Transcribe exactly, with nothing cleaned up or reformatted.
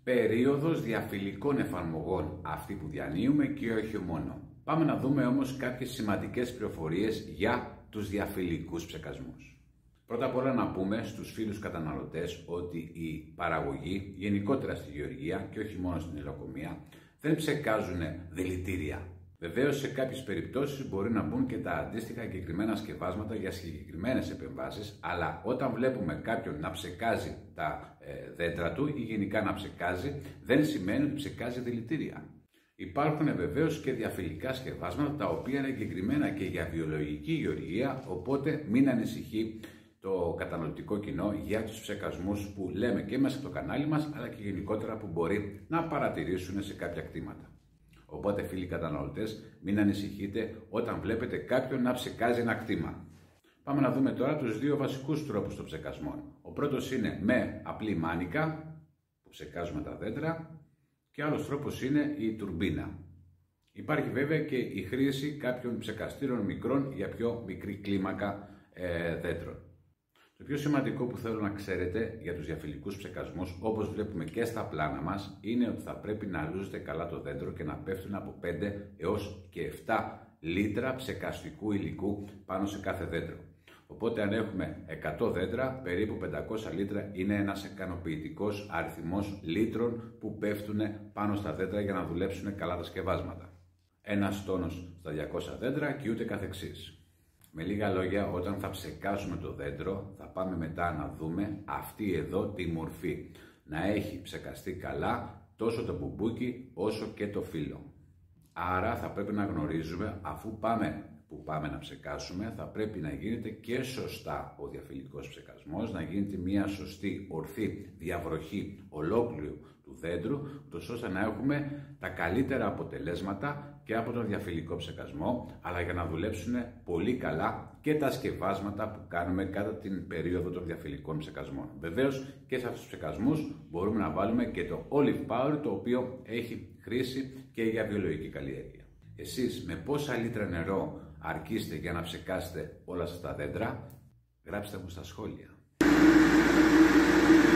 Περίοδος διαφυλικών εφαρμογών, αυτή που διανύουμε και όχι μόνο. Πάμε να δούμε όμως κάποιες σημαντικές πληροφορίες για τους διαφυλικούς ψεκασμούς. Πρώτα απ' όλα να πούμε στους φίλους καταναλωτές ότι η παραγωγή, γενικότερα στη γεωργία και όχι μόνο στην υλοκομεία, δεν ψεκάζουν δηλητήρια. Βεβαίως σε κάποιες περιπτώσεις μπορεί να μπουν και τα αντίστοιχα εγκεκριμένα σκευάσματα για συγκεκριμένες επεμβάσεις, αλλά όταν βλέπουμε κάποιον να ψεκάζει τα ε, δέντρα του ή γενικά να ψεκάζει, δεν σημαίνει ότι ψεκάζει δηλητήρια. Υπάρχουν βεβαίως και διαφυλικά σκευάσματα τα οποία είναι εγκεκριμένα και για βιολογική γεωργία, οπότε μην ανησυχεί το καταναλωτικό κοινό για τους ψεκασμούς που λέμε και μέσα στο κανάλι μας, αλλά και γενικότερα που μπορεί να παρατηρήσουν σε κάποια κτήματα. Οπότε φίλοι καταναλωτές, μην ανησυχείτε όταν βλέπετε κάποιον να ψεκάζει ένα κτήμα. Πάμε να δούμε τώρα τους δύο βασικούς τρόπους των ψεκασμών. Ο πρώτος είναι με απλή μάνικα, που ψεκάζουμε τα δέντρα, και άλλος τρόπος είναι η τουρμπίνα. Υπάρχει βέβαια και η χρήση κάποιων ψεκαστήρων μικρών για πιο μικρή κλίμακα ε, δέντρων. Το πιο σημαντικό που θέλω να ξέρετε για τους διαφυλικούς ψεκασμούς, όπως βλέπουμε και στα πλάνα μας, είναι ότι θα πρέπει να λούζετε καλά το δέντρο και να πέφτουν από πέντε έως και επτά λίτρα ψεκαστικού υλικού πάνω σε κάθε δέντρο. Οπότε αν έχουμε εκατό δέντρα, περίπου πεντακόσια λίτρα είναι ένας ικανοποιητικός αριθμός λίτρων που πέφτουν πάνω στα δέντρα για να δουλέψουν καλά τα σκευάσματα. Ένας τόνος στα διακόσια δέντρα και ούτε καθεξής. Με λίγα λόγια, όταν θα ψεκάσουμε το δέντρο, θα πάμε μετά να δούμε αυτή εδώ τη μορφή. Να έχει ψεκαστεί καλά τόσο το μπουμπούκι όσο και το φύλλο. Άρα θα πρέπει να γνωρίζουμε, αφού πάμε που πάμε να ψεκάσουμε, θα πρέπει να γίνεται και σωστά ο διαφυλικός ψεκασμός, να γίνεται μια σωστή ορθή διαβροχή ολόκληρου του δέντρου, ούτως ώστε να έχουμε τα καλύτερα αποτελέσματα και από τον διαφυλικό ψεκασμό, αλλά για να δουλέψουν πολύ καλά και τα σκευάσματα που κάνουμε κατά την περίοδο των διαφυλικών ψεκασμών. Βεβαίως και σε αυτούς τους ψεκασμούς μπορούμε να βάλουμε και το olive power, το οποίο έχει χρήση και για βιολογική καλλιέργεια. Εσείς με πόσα λίτρα νερό αρκείστε για να ψεκάσετε όλα σας τα δέντρα? Γράψτε μου στα σχόλια.